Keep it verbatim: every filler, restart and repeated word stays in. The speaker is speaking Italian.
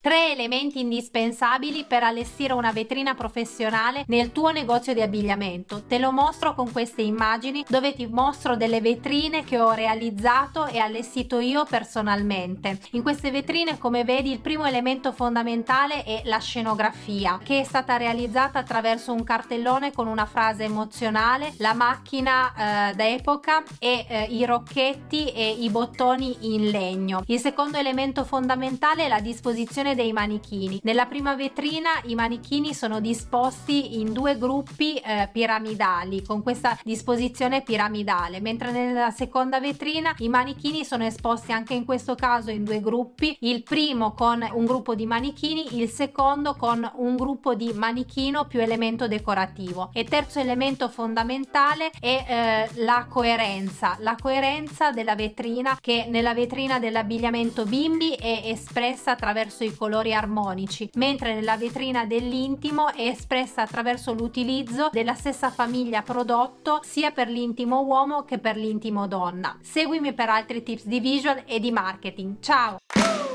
Tre elementi indispensabili per allestire una vetrina professionale nel tuo negozio di abbigliamento. Te lo mostro con queste immagini dove ti mostro delle vetrine che ho realizzato e allestito io personalmente. In queste vetrine, come vedi, il primo elemento fondamentale è la scenografia, che è stata realizzata attraverso un cartellone con una frase emozionale, la macchina eh, d'epoca e eh, i rocchetti e i bottoni in legno. Il secondo elemento fondamentale è la disposizione dei manichini. Nella prima vetrina i manichini sono disposti in due gruppi eh, piramidali, con questa disposizione piramidale, mentre nella seconda vetrina i manichini sono esposti anche in questo caso in due gruppi, il primo con un gruppo di manichini, il secondo con un gruppo di manichino più elemento decorativo. E terzo elemento fondamentale è eh, la coerenza, la coerenza della vetrina, che nella vetrina dell'abbigliamento bimbi è espressa attraverso i colori armonici, mentre nella vetrina dell'intimo è espressa attraverso l'utilizzo della stessa famiglia prodotto sia per l'intimo uomo che per l'intimo donna. Seguimi per altri tips di visual e di marketing. Ciao!